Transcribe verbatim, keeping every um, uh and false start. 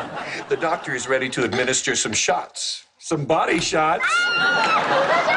The doctor is ready to administer some shots. Some body shots.